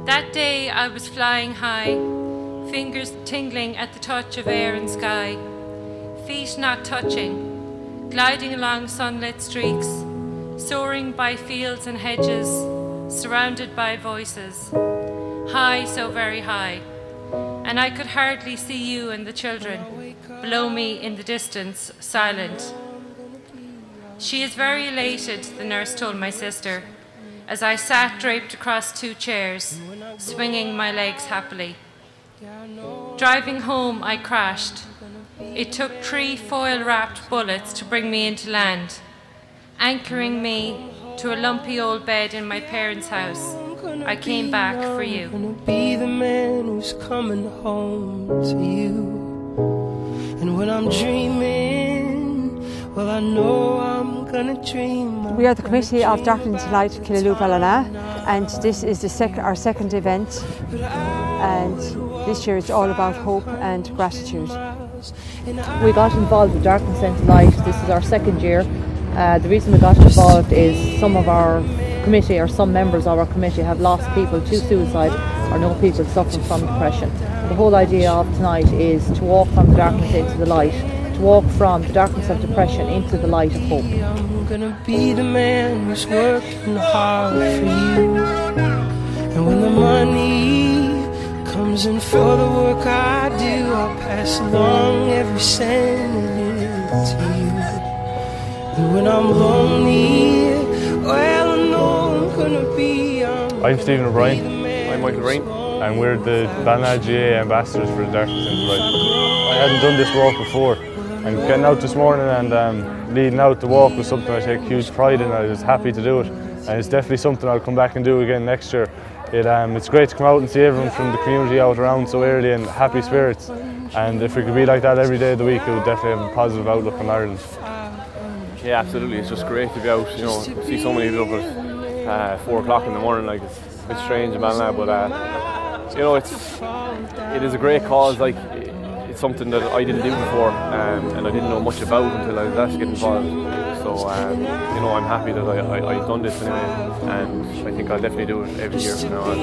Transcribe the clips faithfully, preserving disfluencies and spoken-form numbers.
That day I was flying high, fingers tingling at the touch of air and sky, feet not touching, gliding along sunlit streaks, soaring by fields and hedges, surrounded by voices, high, so very high, and I could hardly see you and the children, below me in the distance, silent. She is very elated, the nurse told my sister, as I sat draped across two chairs, swinging my legs happily. Driving home, I crashed. It took three foil-wrapped bullets to bring me into land, anchoring me to a lumpy old bed in my parents' house. I came back for you. I'm gonna be the man who's coming home to you. And when I'm dreaming, well, I know I'm gonna dream. We are the Committee of Darkness to Light Killaloe Ballina, and this is the sec our second event. And this year it's all about hope and gratitude. We got involved with Darkness into Light. This is our second year. Uh, the reason we got involved is some of our committee or some members of our committee have lost people to suicide or know people suffering from depression. The whole idea of tonight is to walk from the darkness into the light, to walk from the darkness of depression into the light of hope. I'm gonna be the man who's working hard for you. And when the money comes in for the work I do, I'll pass along every cent to you. And when I'm lonely, well, I know I'm gonna be. I'm, I'm Stephen O'Brien. I'm Michael Rain. And we're the Ballina G A A ambassadors for the Darkness into Light. I hadn't done this walk before, and getting out this morning and um, leading out the walk was something I take huge pride in. I was happy to do it, and it's definitely something I'll come back and do again next year. It, um, it's great to come out and see everyone from the community out around so early and happy spirits. And if we could be like that every day of the week, it would definitely have a positive outlook on Ireland. Yeah, absolutely. It's just great to be out. You know, see so many people at uh, four o'clock in the morning. Like it's, it's strange in Ballina, but uh, you know, it's it is a great cause. Like it's something that I didn't do before, um, and I didn't know much about until I was asked to get involved. So um, you know, I'm happy that I, I, I've done this anyway, and I think I'll definitely do it every year from now on.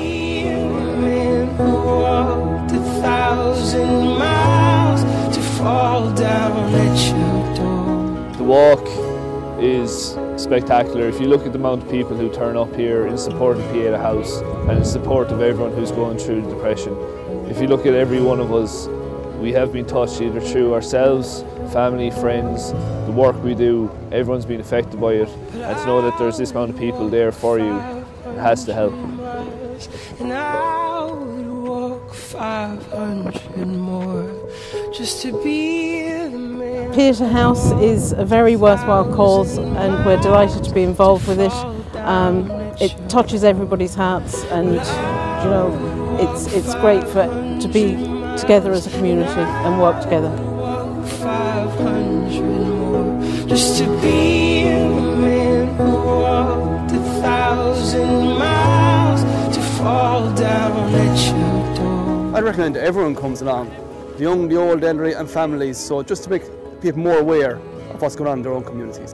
The walk is spectacular. If you look at the amount of people who turn up here in support of Pieta House and in support of everyone who's going through the depression, if you look at every one of us, we have been touched either through ourselves, family, friends, the work we do, everyone's been affected by it, and to know that there's this amount of people there for you, it has to help. And I would walk five hundred more just to be the man. Pieta House is a very worthwhile cause, and we're delighted to be involved with it. Um, it touches everybody's hearts, and you know, it's it's great for to be together as a community and work together. five hundred more just to be the man who walked a thousand miles to fall down at your door. I'd recommend everyone comes along, the young, the old, elderly and families, so just to make people more aware of what's going on in their own communities.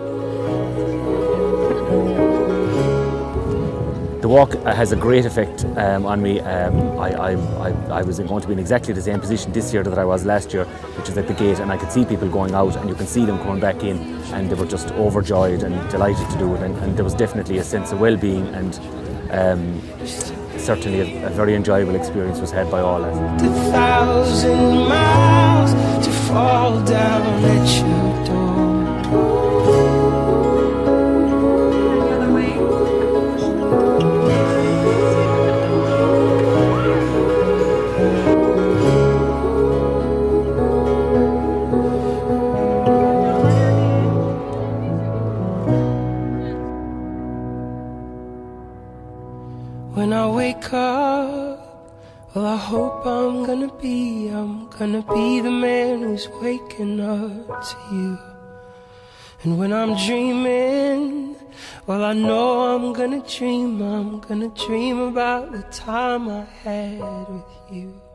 The walk has a great effect um, on me. Um, I, I, I, I was going to be in exactly the same position this year that I was last year, which is at the gate, and I could see people going out and you can see them coming back in, and they were just overjoyed and delighted to do it, and, and there was definitely a sense of well-being, and um, certainly a, a very enjoyable experience was had by all. A thousand miles to fall down at your door. When I wake up, well, I hope I'm gonna be, I'm gonna be the man who's waking up to you. And when I'm dreaming, well, I know I'm gonna dream, I'm gonna dream about the time I had with you.